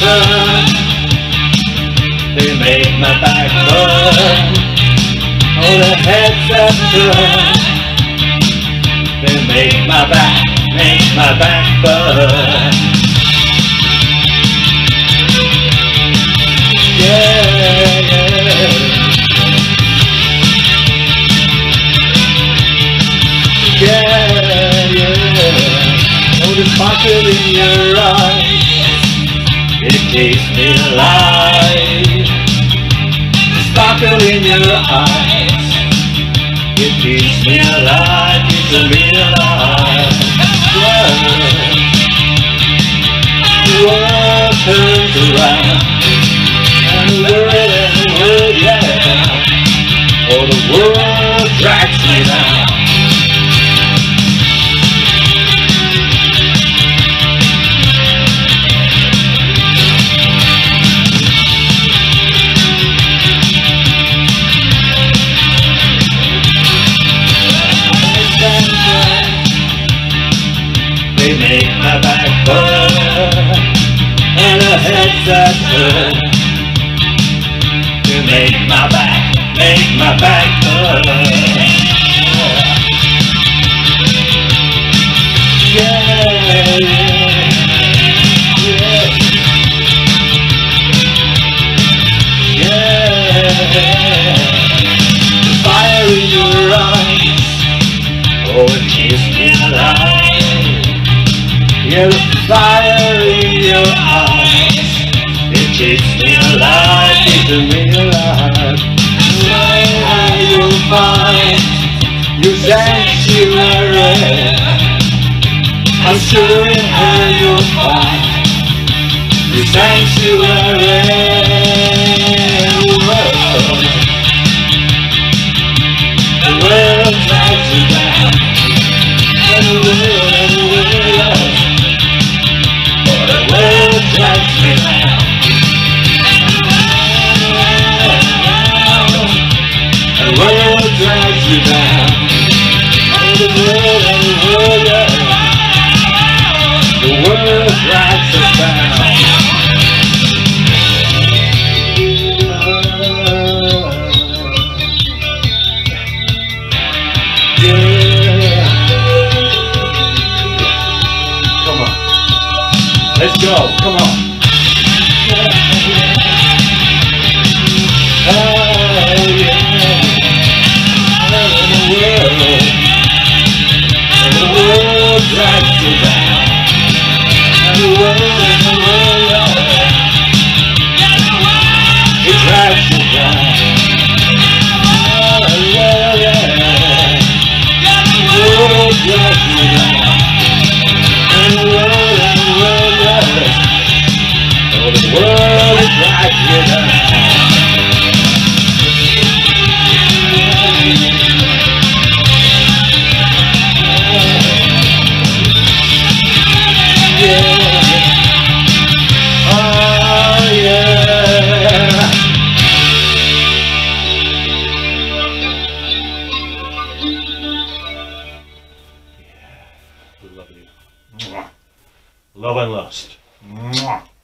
turn. They make my back burn. Oh, the heads that turn. They make my back burn. Yeah, yeah. Yeah, yeah. Oh, the sparkle in your eyes, it keeps me alive. The sparkle in your eyes, it keeps me alive, keeps me alive. The world turns around, and the world, yeah. Oh, the world drags me down. They make my back burn, and the heads that turn. They make my back burn. Yeah, yeah, yeah, yeah. The fire in your eyes, oh, it keeps me alive. Yeah, the fire in your eyes, it keeps me alive, keeps me alive. Where you'll find your sanctuary, I'm sure in her you'll find your sanctuary. The world drags you down, and the world drags me down. The world drags you down. The world, yeah. The world drags us down. Yeah. Come on. Let's go. Come on. Oh, yeah. The world drags you down. The world, it drags you down. Oh, yeah, yeah. The world drags you down. And the world, yeah. Oh, the world drags you down. We love you. Love and lust.